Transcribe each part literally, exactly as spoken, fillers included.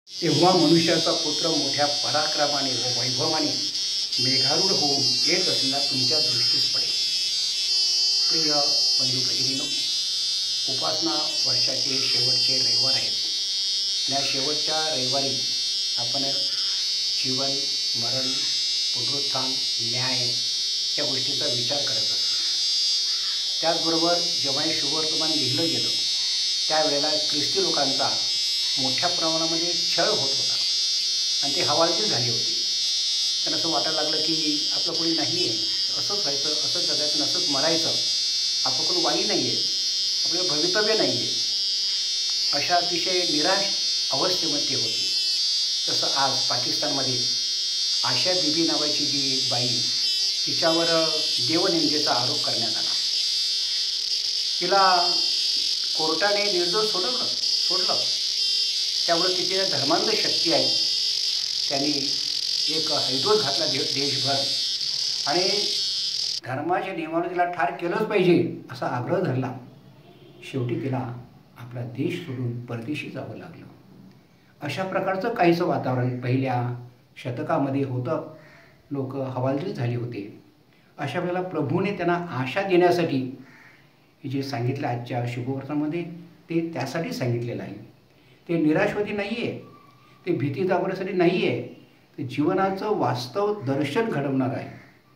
तेव्हा मनुष्याचा पुत्र मोठ्या पराक्रमाने व वैभवाने मेघारूढ होऊन येत असलेला तुमच्या दृष्टीस पडेल. प्रिय बंधू भगिनींनो, उपासना वर्षाचे शेवटचे रविवार आहेत. या शेवटच्या रविवारी आपण जीवन, मरण, पुनरुत्थान, न्याय या गोष्टीचा विचार करत असतो. त्याचबरोबर जेव्हा हे शुभवर्तमान लिहिलं गेलं त्यावेळेला ख्रिस्ती लोकांचा मोठ्या प्रमाणामध्ये छळ होत होता आणि ते हवालदिल झाली होती. त्यांना असं वाटायला लागलं की आपलं कोणी नाही आहे, असंच व्हायचं, असंच जगायचं, असंच मरायचं, आपलं कोणी वाई नाही आहे, आपलं भवितव्य नाही आहे, अशा अतिशय निराश अवस्थेमध्ये होती. तसं आज पाकिस्तानमध्ये आशा बीबी नावाची जी बाई, तिच्यावर देवनिंदेचा आरोप करण्यात आला. तिला कोर्टाने निर्दोष सोडवलं सोडलं त्यामुळे तिथे धर्मांध शक्ती आहे, त्यांनी एक हैदोस घातला दे देशभर आणि धर्माच्या नियमाने तिला ठार केलंच पाहिजे असा आग्रह धरला. शेवटी तिला आपला देश सोडून परदेशी जावं लागलं. अशा प्रकारचं काहीचं वातावरण पहिल्या शतकामध्ये होतं. लोक हवालदिल झाले होते. अशा वेळेला प्रभूने त्यांना आशा देण्यासाठी हे जे सांगितलं आजच्या शुभवर्तमानामध्ये, ते त्यासाठी सांगितलेलं आहे. ते निराशवादी नाही आहे, ते भीती दाखवण्यासाठी नाही आहे, ते जीवनाचं वास्तव दर्शन घडवणार आहे.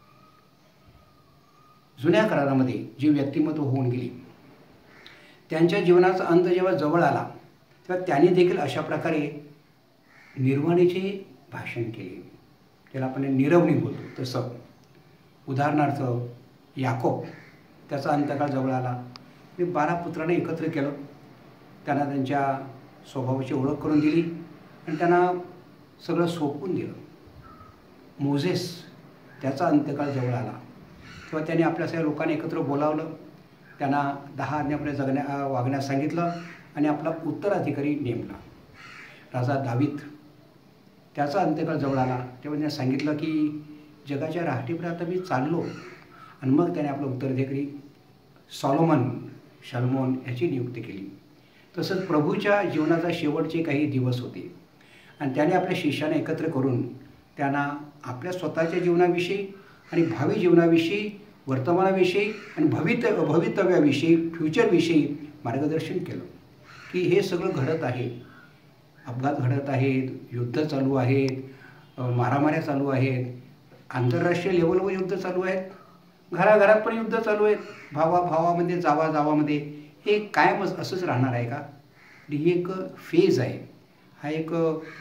जुन्या करारामध्ये जी व्यक्तिमत्व होऊन गेली, त्यांच्या जीवनाचा अंत जेव्हा जवळ आला तेव्हा त्यांनी देखील अशा प्रकारे निर्वाणीचे भाषण केले. त्याला आपण निरवणी बोलतो. तसं उदाहरणार्थ याकोब, त्याचा अंतकाळ जवळ आला. मी बारा पुत्रांना एकत्र केलं, त्यांना त्यांच्या स्वभावाची ओळख करून दिली आणि त्यांना सगळं सोपवून दिलं. मोझेस, त्याचा अंतकाळ जवळ आला तेव्हा त्याने आपल्या सगळ्या लोकांना एकत्र बोलावलं, त्यांना दहा आज्ञाप्रमाणे जगण्या वागण्यास सांगितलं आणि आपला उत्तराधिकारी नेमला. राजा दावीद, त्याचा अंतकाळ जवळ आला तेव्हा त्याने सांगितलं की जगाच्या राहटीवर आता मी चाललो, आणि मग त्याने आपला उत्तराधिकारी सॉलोमन शलमोन याची नियुक्ती केली. तसंच प्रभूच्या जीवनाचा शेवटचे काही दिवस होते आणि त्याने आपल्या शिष्यांना एकत्र करून त्यांना आपल्या स्वतःच्या जीवनाविषयी आणि भावी जीवनाविषयी, वर्तमानाविषयी आणि भवित भवितव्याविषयी, फ्युचरविषयी मार्गदर्शन केलं की हे सगळं घडत आहे. अपघात घडत आहेत, युद्ध चालू आहेत, मारामाऱ्या चालू आहेत, आंतरराष्ट्रीय लेवलवर युद्ध चालू आहेत, घराघरात पण युद्ध चालू आहेत, भावा भावामध्ये, जावा जावामध्ये. हे कायमच असंच राहणार आहे का? ही एक फेज आहे. हा एक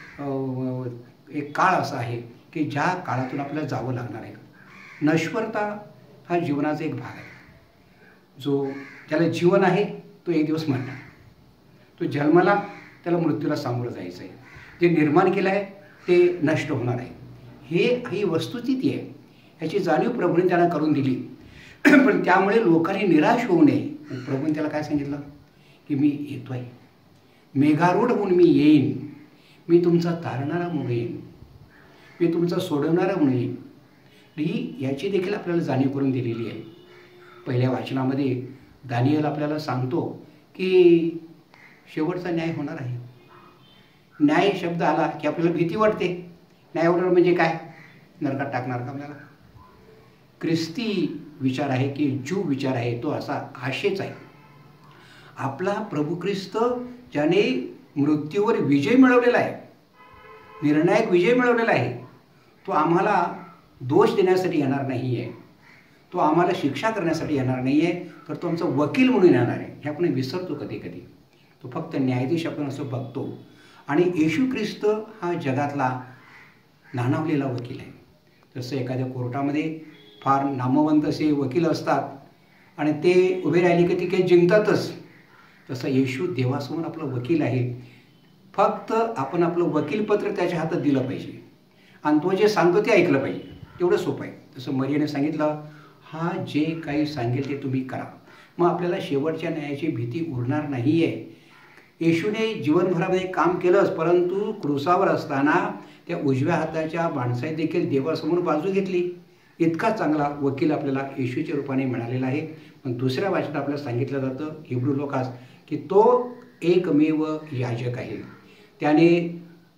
एक काळ असा आहे की ज्या काळातून आपल्याला जावं लागणार आहे. नश्वरता हा जीवनाचा एक भाग आहे. जो ज्याला जीवन आहे तो एक दिवस मरणार, तो जन्माला त्याला मृत्यूला सामोरं जायचं आहे. जे निर्माण केलं आहे ते नष्ट होणार आहे. हे ही वस्तुस्थिती आहे. ह्याची जाणीव प्रभूने त्यांना करून दिली. पण त्यामुळे लोकांनी निराश होऊ नये. प्रभूने त्याला काय सांगितलं की मी येतो आहे, मेघारूढ होऊन मी येईन, मी तुमचा तारणारा म्हणून येईन, मी तुमचा सोडवणारा म्हणून येईन. ही याची देखील आपल्याला जाणीव करून दिलेली आहे. पहिल्या वाचनामध्ये दानिएल आपल्याला सांगतो की शेवटचा न्याय होणार आहे. न्याय शब्द आला की आपल्याला भीती वाटते. न्याय होणार म्हणजे काय? नरकात टाकणार का आपल्याला? ख्रिस्ती विचार आहे की ज्यू विचार आहे तो असा आशेच आहे. आपला प्रभू ख्रिस्त ज्याने मृत्यूवर विजय मिळवलेला आहे, निर्णायक विजय मिळवलेला आहे, तो आम्हाला दोष देण्यासाठी येणार नाही आहे, तो आम्हाला शिक्षा करण्यासाठी येणार नाही आहे, तर तो आमचा वकील म्हणून येणार आहे. हे आपण विसरतो कधी कधी. तो फक्त न्यायाधीश आपण असं बघतो. आणि येशू ख्रिस्त हा जगातला नाणावलेला वकील आहे. जसं एखाद्या कोर्टामध्ये फार नामवंत असे वकील असतात आणि ते उभे राहिले की ते काही जिंकतातच, तसं येशू देवासमोर आपलं वकील आहे. फक्त आपण आपलं वकीलपत्र त्याच्या हातात दिलं पाहिजे आणि तो जे सांगतो ते ऐकलं पाहिजे. तेवढं सोपं आहे. तसं मरियाने सांगितलं, हा जे काही सांगेल ते तुम्ही करा. मग आपल्याला शेवटच्या न्यायाची भीती उरणार नाही आहे. येशूने जीवनभरामध्ये काम केलंच, परंतु क्रूसावर असताना त्या उजव्या हाताच्या माणसाने देखील देवासमोर बाजू घेतली. इतका चांगला वकील आपल्याला येशूच्या रूपाने मिळालेला आहे. पण दुसऱ्या वाचनात आपल्याला सांगितलं जातं हिब्रू लोकास की तो एकमेव याजक आहे. त्याने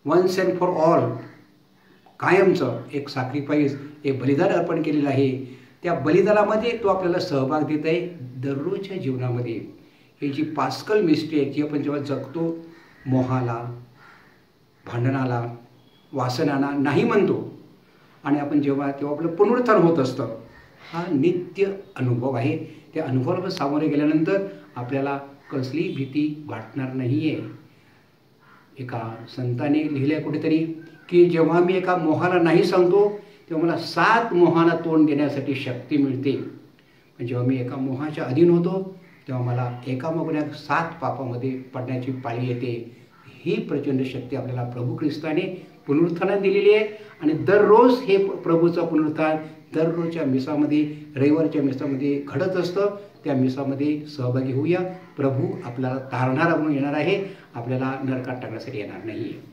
वन्स अँड फॉर ऑल कायमचं एक सॅक्रिफाईस, एक बलिदान अर्पण केलेलं आहे. त्या बलिदानामध्ये तो आपल्याला सहभाग देत आहे दररोजच्या जीवनामध्ये. ही जी पास्कल मिस्ट्री आहे, जी आपण जेव्हा जगतो, मोहाला, भांडणाला, वासनाला नाही म्हणतो आणि आपण जेव्हा तेव्हा आपलं पुनरुत्थान होत असतं. हा नित्य अनुभव आहे. त्या अनुभवाला सामोरे गेल्यानंतर आपल्याला कसली भीती वाटणार नाही आहे. एका संताने लिहिलं आहे कुठेतरी की जेव्हा मी एका मोहाला नाही सांगतो तेव्हा मला सात मोहांना तोंड देण्यासाठी शक्ती मिळते. पण जेव्हा मी एका मोहाच्या अधीन होतो तेव्हा मला एकामागून एक सात पापामध्ये पडण्याची पाळी येते. ही प्रचंड शक्ती आपल्याला प्रभू ख्रिस्ताने पुनरुत्थानात दिलेली आहे. आणि दररोज हे प्रभूचं पुनरुत्थान दररोजच्या मिसामध्ये, रविवारच्या मिसामध्ये घडत असतं. त्या मिसामध्ये सहभागी होऊया. प्रभू आपल्याला तारणारा म्हणून येणार आहे, आपल्याला नरकात टाकण्यासाठी येणार नाही आहे.